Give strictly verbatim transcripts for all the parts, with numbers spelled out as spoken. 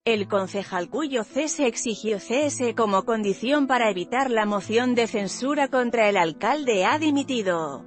El concejal cuyo cese exigió cese como condición para evitar la moción de censura contra el alcalde ha dimitido.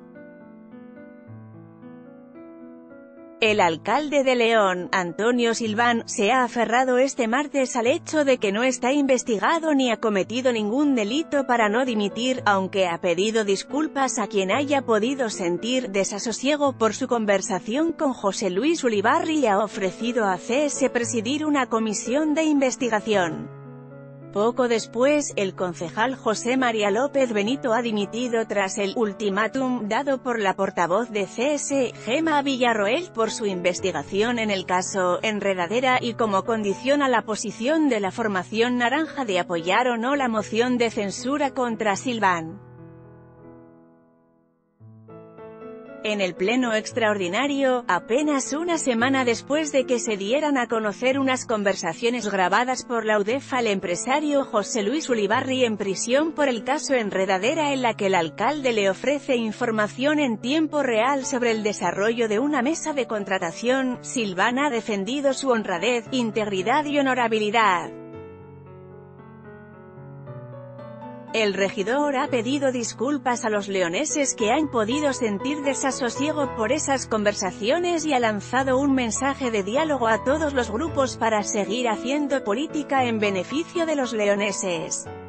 El alcalde de León, Antonio Silván, se ha aferrado este martes al hecho de que no está investigado ni ha cometido ningún delito para no dimitir, aunque ha pedido disculpas a quien haya podido sentir desasosiego por su conversación con José Luis Ulibarri y ha ofrecido a C S presidir una comisión de investigación. Poco después, el concejal José María López Benito ha dimitido tras el ultimátum dado por la portavoz de C S, Gemma Villarroel, por su investigación en el caso Enredadera y como condición a la posición de la formación naranja de apoyar o no la moción de censura contra Silván. En el pleno extraordinario, apenas una semana después de que se dieran a conocer unas conversaciones grabadas por la U D E F al empresario José Luis Ulibarri en prisión por el caso Enredadera, en la que el alcalde le ofrece información en tiempo real sobre el desarrollo de una mesa de contratación, Silván ha defendido su honradez, integridad y honorabilidad. El regidor ha pedido disculpas a los leoneses que han podido sentir desasosiego por esas conversaciones y ha lanzado un mensaje de diálogo a todos los grupos para seguir haciendo política en beneficio de los leoneses.